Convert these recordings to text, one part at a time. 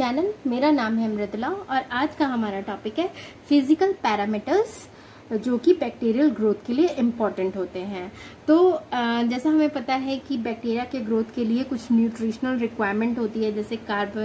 Channel. मेरा नाम है मृदुला और आज का हमारा टॉपिक है फिजिकल पैरामीटर्स जो कि बैक्टीरियल ग्रोथ के लिए इम्पॉर्टेंट होते हैं। तो जैसा हमें पता है कि बैक्टीरिया के ग्रोथ के लिए कुछ न्यूट्रिशनल रिक्वायरमेंट होती है, जैसे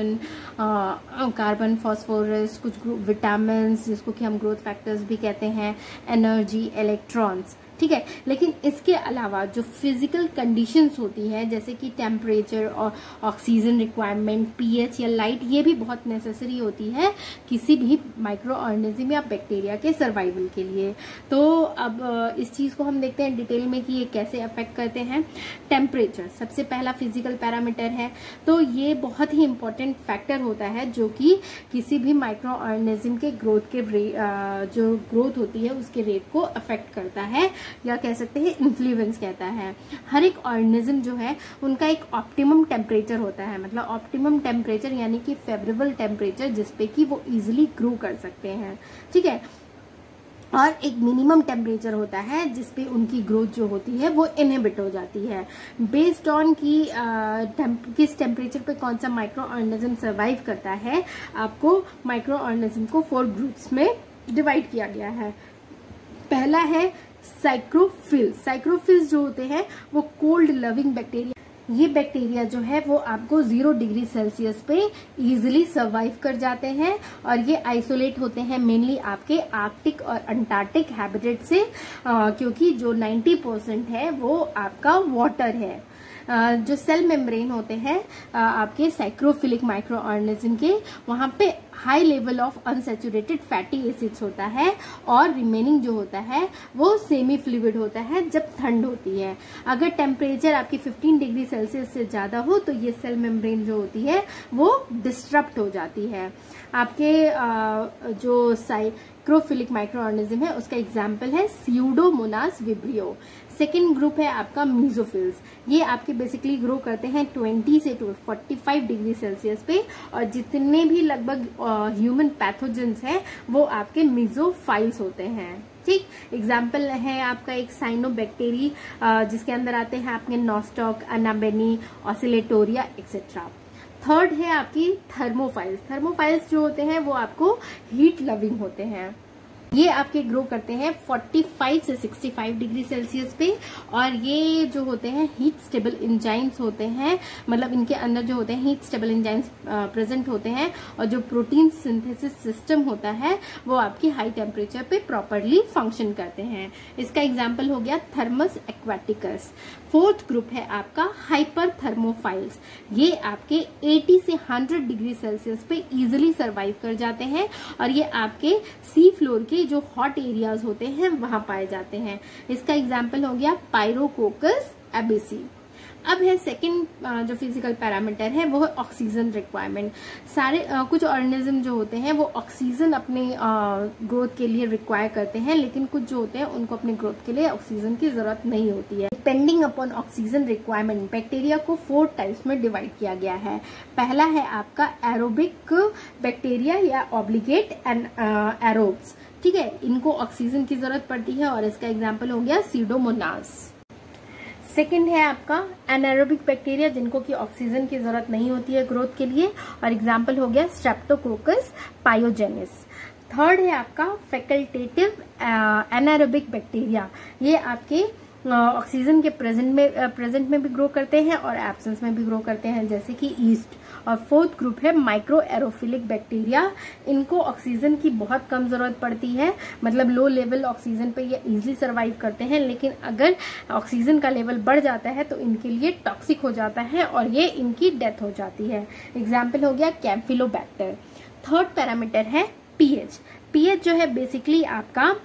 कार्बन, फास्फोरस, कुछ विटामिन जिसको कि हम ग्रोथ फैक्टर्स भी कहते हैं, एनर्जी, इलेक्ट्रॉन्स, ठीक है। लेकिन इसके अलावा जो फिजिकल कंडीशंस होती है जैसे कि टेम्परेचर और ऑक्सीजन रिक्वायरमेंट, पीएच या लाइट, ये भी बहुत नेसेसरी होती है किसी भी माइक्रो ऑर्गेनिज्म या बैक्टीरिया के सर्वाइवल के लिए। तो अब इस चीज को हम देखते हैं डिटेल में कि ये कैसे अफेक्ट करते हैं। टेम्परेचर सबसे पहला फिजिकल पैरामीटर है, तो ये बहुत ही इंपॉर्टेंट फैक्टर होता है जो कि किसी भी माइक्रो ऑर्गेनिज्म के ग्रोथ के जो ग्रोथ होती है उसके रेट को अफेक्ट करता है, या कह सकते हैं इन्फ्लुएंस कहता है। हर एक ऑर्गेनिज्म जो है उनका एक ऑप्टिमम टेम्परेचर होता है, मतलब ऑप्टिमम टेम्परेचर यानी कि फेवरेबल टेम्परेचर जिसपे कि वो इजिली ग्रो कर सकते हैं, ठीक है। और एक मिनिमम टेम्परेचर होता है जिसपे उनकी ग्रोथ जो होती है वो इनहिबिट हो जाती है। बेस्ड ऑन की किस टेम्परेचर पे कौन सा माइक्रो ऑर्गेनिज्म सर्वाइव करता है, आपको माइक्रो ऑर्गेनिज्म को 4 ग्रुप्स में डिवाइड किया गया है। पहला है साइक्रोफिल्स। साइक्रोफिल्स जो होते हैं वो कोल्ड लविंग बैक्टीरिया, ये बैक्टीरिया जो है वो आपको 0 डिग्री सेल्सियस पे इजिली सर्वाइव कर जाते हैं और ये आइसोलेट होते हैं मेनली आपके आर्कटिक और अंटार्कटिक हैबिटेट से, क्योंकि जो 90% है वो आपका वाटर है। जो सेल मेम्ब्रेन होते हैं आपके साइक्रोफिलिक माइक्रो ऑर्गेनिज्म के, वहां पे high level of unsaturated fatty acids होता है और रिमेनिंग जो होता है वो सेमी फ्लूइड होता है जब ठंड होती है। अगर टेम्परेचर आपकी 15 डिग्री सेल्सियस से ज्यादा हो तो ये सेल मेम्ब्रेन जो होती है वो डिस्टरप्ट हो जाती है। आपके जो साइक्रोफिलिक माइक्रो ऑर्गेनिज्म है उसका एग्जाम्पल है स्यूडोमोनास विब्रियो। सेकेंड ग्रुप है आपका मीजोफिल्स। ये आपके बेसिकली ग्रो करते हैं 20 से 45 डिग्री सेल्सियस पे, और जितने भी लगभग ह्यूमन पैथोजेंस हैं वो आपके मीजोफाइल्स होते हैं, ठीक। एग्जाम्पल है आपका एक साइनोबैक्टीरी जिसके अंदर आते हैं आपके Nostoc, Anabaena, Oscillatoria etcetera. Third है आपकी थर्मोफाइल्स। थर्मोफाइल्स जो होते हैं वो आपको हीट लविंग होते हैं, ये आपके ग्रो करते हैं 45 से 65 डिग्री सेल्सियस पे, और ये जो होते हैं हीट स्टेबल एंजाइम्स होते हैं, मतलब इनके अंदर जो होते हैं हीट स्टेबल एंजाइम्स प्रेजेंट होते हैं, और जो प्रोटीन सिंथेसिस सिस्टम होता है वो आपकी हाई टेम्परेचर पे प्रॉपरली फंक्शन करते हैं। इसका एग्जाम्पल हो गया थर्मस एक्वाटिकस। फोर्थ ग्रुप है आपका हाइपर थर्मोफाइल्स। ये आपके 80 से 100 डिग्री सेल्सियस पे इजिली सर्वाइव कर जाते हैं, और ये आपके सी फ्लोर के जो हॉट एरियाज होते हैं वहां पाए जाते हैं। इसका एग्जाम्पल हो गया पायरोकोकस एबेसी। अब है सेकंड जो फिजिकल पैरामीटर है वो है ऑक्सीजन रिक्वायरमेंट। सारे कुछ ऑर्गेनिज्म जो होते हैं वो ऑक्सीजन अपने ग्रोथ के लिए रिक्वायर करते हैं, लेकिन कुछ जो होते हैं उनको अपने ग्रोथ के लिए ऑक्सीजन की जरूरत नहीं होती है। Depending upon oxygen requirement bacteria को 4 टाइप्स में डिवाइड किया गया है। पहला है आपका एरोबिक बैक्टीरिया या ऑब्लिगेट एरोब्स, ठीक है। इनको ऑक्सीजन की जरूरत पड़ती है और इसका एग्जाम्पल हो गया सीडोमोनास। सेकेंड है आपका एनारोबिक बैक्टीरिया जिनको कि ऑक्सीजन की जरूरत नहीं होती है ग्रोथ के लिए, और एग्जाम्पल हो गया स्ट्रेप्टोकोकस पायोजेनिस। थर्ड है आपका फैकल्टेटिव एनारोबिक बैक्टीरिया। ये आपके ऑक्सीजन के प्रेजेंट में भी ग्रो करते हैं और एब्सेंस में भी ग्रो करते हैं, जैसे कि ईस्ट। और फोर्थ ग्रुप है माइक्रो एरोफिलिक बैक्टीरिया। इनको ऑक्सीजन की बहुत कम जरूरत पड़ती है, मतलब लो लेवल ऑक्सीजन पे ये इजिली सर्वाइव करते हैं, लेकिन अगर ऑक्सीजन का लेवल बढ़ जाता है तो इनके लिए टॉक्सिक हो जाता है और ये इनकी डेथ हो जाती है। एग्जाम्पल हो गया कैम्फिलोबैक्टर। थर्ड पैरामीटर है पीएच। पीएच जो है बेसिकली आपका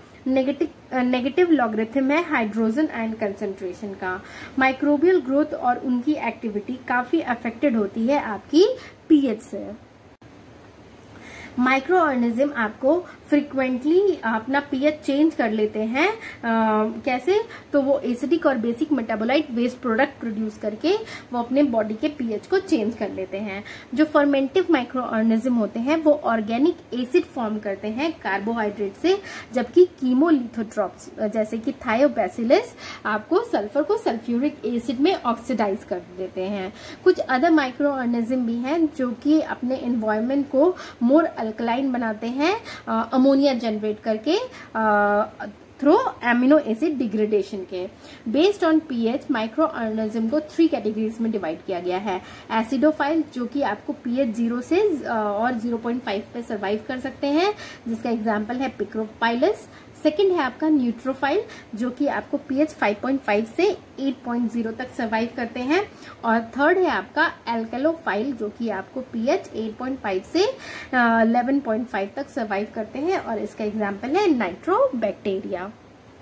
नेगेटिव लॉगरिथम है हाइड्रोजन आयन कंसंट्रेशन का। माइक्रोबियल ग्रोथ और उनकी एक्टिविटी काफी अफेक्टेड होती है आपकी पीएच से। माइक्रो ऑर्गेनिज्म आपको फ्रिक्वेंटली अपना पीएच चेंज कर लेते हैं। कैसे? तो वो एसिडिक और basic metabolite waste product produce करके वो अपने बॉडी के पीएच को चेंज कर लेते हैं। जो फर्मेंटिव माइक्रो ऑर्गेनिज्म होते हैं वो ऑर्गेनिक एसिड फॉर्म करते हैं कार्बोहाइड्रेट से, जबकि कीमोलिथोट्रॉप्स जैसे कि थायोबैसिलस आपको सल्फर को सल्फ्यूरिक एसिड में ऑक्सीडाइज कर देते हैं। कुछ अदर माइक्रो ऑर्गेनिज्म भी हैं जो कि अपने एनवायरनमेंट को मोर अल्कलाइन बनाते हैं अमोनिया जनरेट करके थ्रू एमिनो एसिड डिग्रेडेशन के। Based on pH microorganism को 3 कैटेगरीज में डिवाइड किया गया है। एसिडोफाइल जो कि आपको पीएच 0 से और 0.5 पे सर्वाइव कर सकते हैं, जिसका एग्जांपल है पिक्रोपाइलस। सेकंड है आपका न्यूट्रोफाइल जो कि आपको पीएच 5.5 से 8.0 तक सर्वाइव करते हैं। और थर्ड है आपका एल्कलोफाइल जो कि आपको पीएच 8.5 से 11.5 तक सर्वाइव करते हैं, और इसका एग्जांपल है नाइट्रोबैक्टीरिया।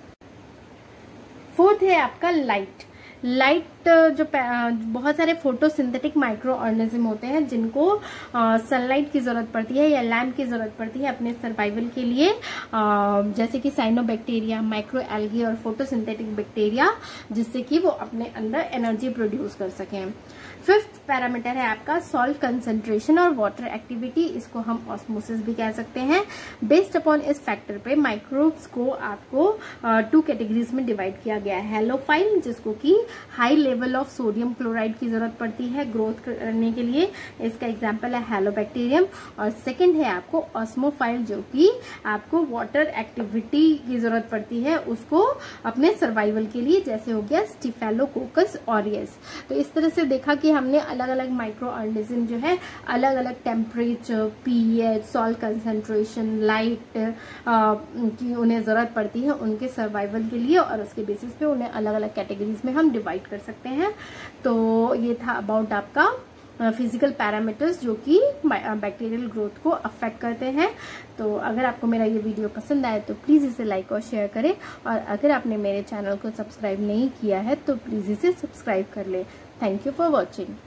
फोर्थ है आपका लाइट। जो बहुत सारे फोटोसिंथेटिक माइक्रो ऑर्गेनिज्म होते हैं जिनको सनलाइट की जरूरत पड़ती है या लैम्प की जरूरत पड़ती है अपने सर्वाइवल के लिए, जैसे कि साइनोबैक्टीरिया, माइक्रो एल्गी और फोटोसिंथेटिक बैक्टीरिया, जिससे कि वो अपने अंदर एनर्जी प्रोड्यूस कर सकें। फिफ्थ पैरामीटर है आपका सॉल्ट कंसंट्रेशन और वाटर एक्टिविटी, इसको हम ऑस्मोसिस भी कह सकते हैं। बेस्ड अपॉन इस फैक्टर पे माइक्रोब्स को आपको 2 कैटेगरीज में डिवाइड किया गया है। हेलोफाइल जिसको कि high level of sodium chloride की जरूरत पड़ती है ग्रोथ करने के लिए, इसका एग्जांपल है हेलोबैक्टीरियम। और सेकंड है आपको ऑस्मोफाइल जो कि आपको वाटर एक्टिविटी की जरूरत पड़ती है उसको अपने सर्वाइवल के लिए, जैसे हो गया स्टिफेलोकोकस ऑरियस। तो इस तरह से देखा कि हमने अलग अलग माइक्रो ऑर्गेनिज्म जो है अलग अलग temperature, pH, salt concentration, light की उन्हें जरूरत पड़ती है उनके सर्वाइवल के लिए, और उसके बेसिस पे उन्हें अलग अलग कैटेगरीज में हम डिवाइड कर सकते हैं। तो ये था अबाउट आपका फिजिकल पैरामीटर्स जो कि बैक्टीरियल ग्रोथ को अफेक्ट करते हैं। तो अगर आपको मेरा ये वीडियो पसंद आए तो प्लीज़ इसे लाइक और शेयर करें, और अगर आपने मेरे चैनल को सब्सक्राइब नहीं किया है तो प्लीज़ इसे सब्सक्राइब कर ले। Thank you for watching.